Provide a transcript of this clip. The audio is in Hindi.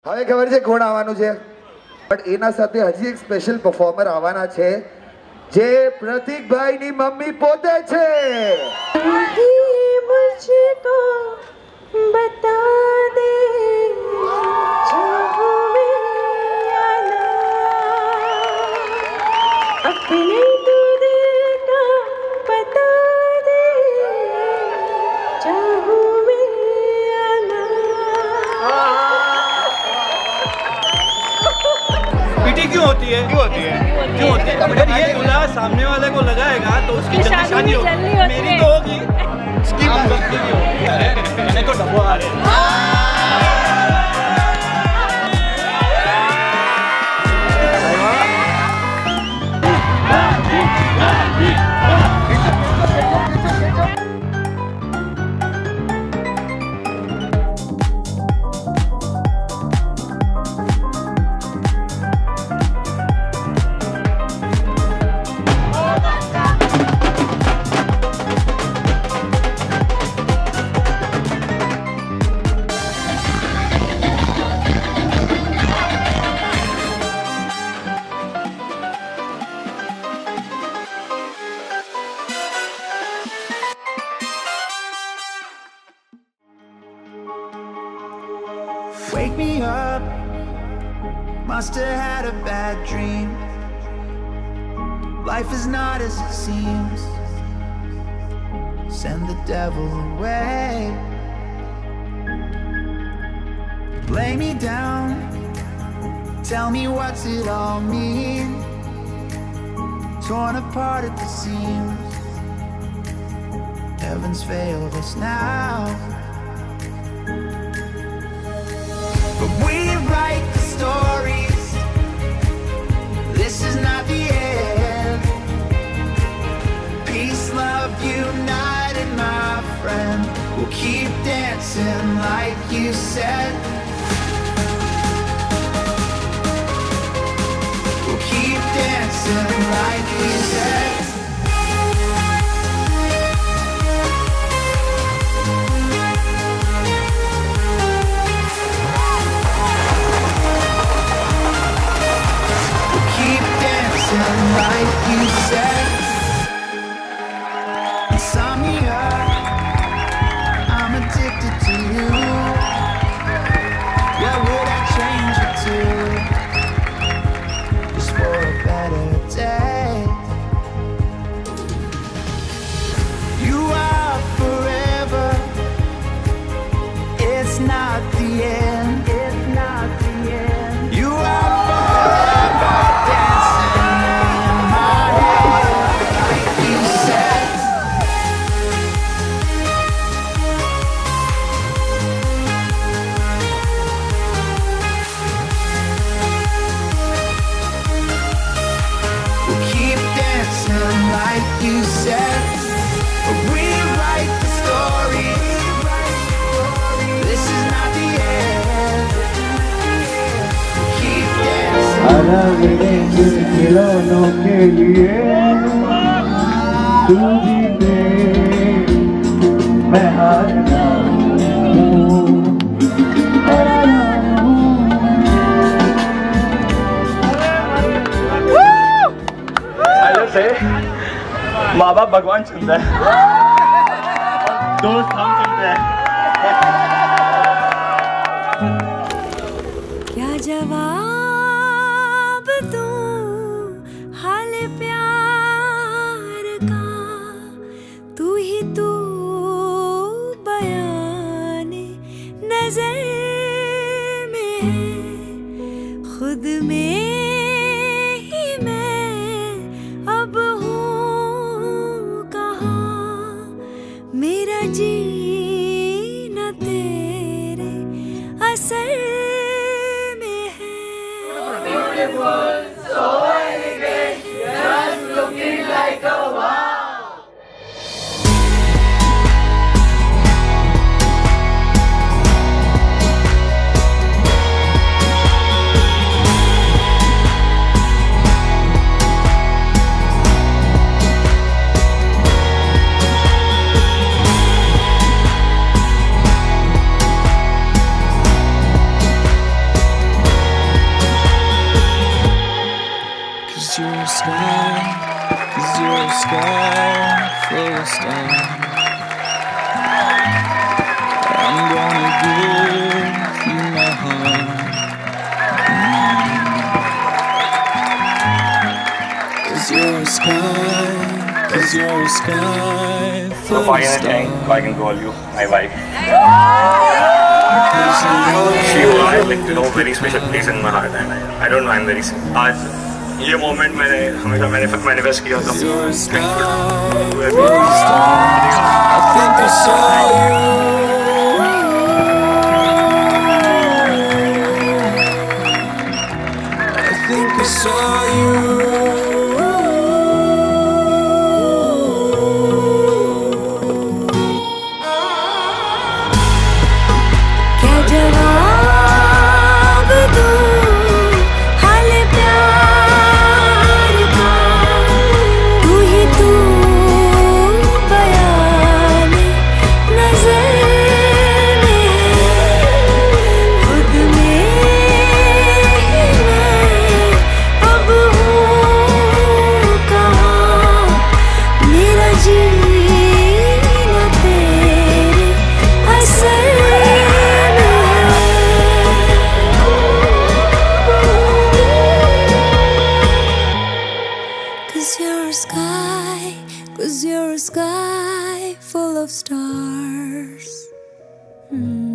હવે ખબર છે કોણ આવવાનું છે, બટ એના સાથે હજી એક સ્પેશિયલ પરફોર્મર આવવાના છે જે પ્રતીકભાઈની મમ્મી પોતે છે. मुझको बता दे अपने दूध का बता दे चाहूं मैं पीटी क्यों होती है? क्यों होती है? क्यों होती है? अगर ये दूल्हा सामने वाले को लगाएगा तो उसकी जल्दी शादी होगी, मेरी तो होगी, उसकी गलती नहीं होगी. मैंने तो डब्बा आ रहे. Wake me up, must have had a bad dream. Life is not as it seems. Send the devil away. Lay me down, tell me what's it all mean. Torn apart at the seams. Heaven's failed us now. But we write the stories. This is not the end. Peace, love, united, my friend. We'll keep dancing like you said. We'll keep dancing like you said. Like you said, insomnia, I'm addicted to you. What would I change it to? Just for a better day. You are forever. It's not the end. It's not the end. You are forever dancing. You said, we write the story. This is not the end. Keep dancing. अलग इन खिलौनों के लिए तू जीते मैं हारना हूँ. माँ बाप भगवान चुनता है, दोस्त हम चुनते हैं. क्या जवाब दूं हाल प्यार का, तू ही तू बयाने नजर में है, खुद में ही मैं अब मेरा जीना तेरे असर में है. Beautiful, so elegant, just looking like a wow. sky, 'cause you're a sky full of stars. I'm gonna give you my heart. 'Cause you're a sky, 'cause you're a sky So full for of anything, stars. I can call you my wife. She was like very special place in my heart, and I don't know, I'm very आज ये मोमेंट मैंने हमेशा मैनिफेस्ट किया था. You're a sky full of stars. I think I saw you. I think I saw you. क्या जवाब दूं हाल प्यार का, तू ही तू बयान नजर में, खुद में ही मैं अब हूँ कहाँ, मेरा जीना तेरे असर Cause you're a sky full of stars.